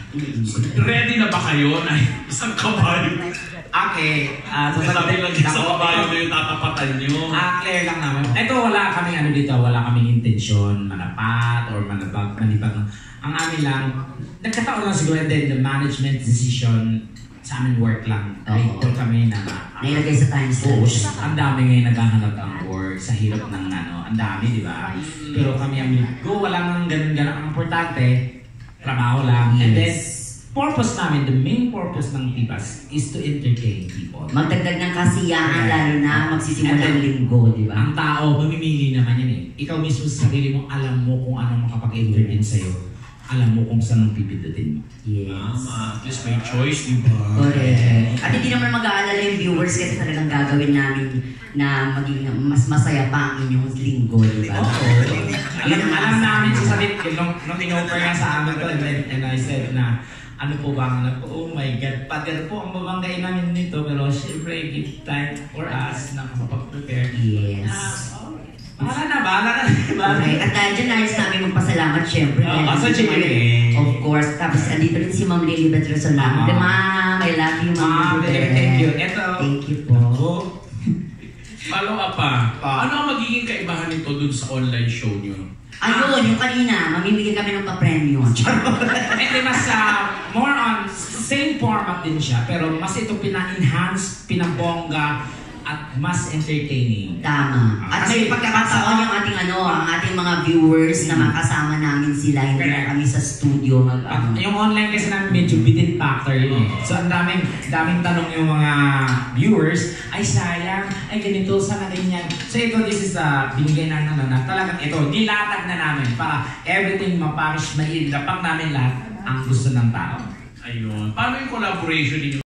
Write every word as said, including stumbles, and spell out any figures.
Ready na ba kayo na isang kabayo? Okay, uh, so sabi lang sa kabayo na yung tatapatan nyo. Ah, clear lang naman. Ito, wala kaming ano dito, wala kaming intensyon, manapat, or manabag, manibag. Ang amin lang, nagkataon lang siguro, and then the management decision, sa amin work lang. Ito kami na... Nailagay sa time slot. Ang dami ngayon naghahanap ang work sa hirap ng ano, ang dami, di ba? Pero kami ang go, wala nang ganun-ganun. Ang importante, trabaho lang. Yes. And then, purpose namin, the main purpose ng Tibas is to entertain people. Magdagdag ng kasiyahan, yeah. Lalo na magsisimula ng linggo, di ba? Ang tao, mamimili naman yan eh. Ikaw mismo sa sarili mo, alam mo kung anong makapag-entertain sa'yo. Alam mo kung saan ang pipindutin mo. Yes. Tama. At least may choice, di ba? Correct. At hindi naman mag-aalala yung viewers kasi talagang gagawin namin na maging mas masaya pa ang inyong linggo, di ba? Oo. alam, alam namin sa salit, nung, nung in-offer nga sa amin to, and, and I said na, ano po ba ang oh my God, pader po ang babanggain namin nito, pero syempre, give time for us na makapag-prepare. Yes. Uh, Bahala na, bahala na. Okay. At dahil dyan, nais namin magpasalamat syempre. Oo, oh, sa Chile. Of course. Tapos, andito rin si Ma'am Lilibet Resolano. Uh-huh. Ma'am, I love you, Ma'am. Ma'am, thank you. Ito. Thank you po. Follow up pa. Uh, ano ang magiging kaibahan nito dun sa online show nyo? Ayun, yung kanina, mamimigay kami ng pa-premium. Hindi, mas uh, more on same format din siya, pero mas ito pina-enhance, pinabongga, at mas entertaining. Tama. At may pagkakataon yung ating ano, ang ating mga viewers na makasama namin sila, hindi na kami sa studio mag ano. Yung online kasi namin medyo bitin factor yun eh. So ang daming, daming tanong yung mga viewers, ay sayang, ay ganito, sana ganyan. So ito, this is a binigay na ano na talagang ito, nilatag na namin para everything mapakish, mailapag namin lahat ang gusto ng tao. Ayun. Paano yung collaboration ninyo?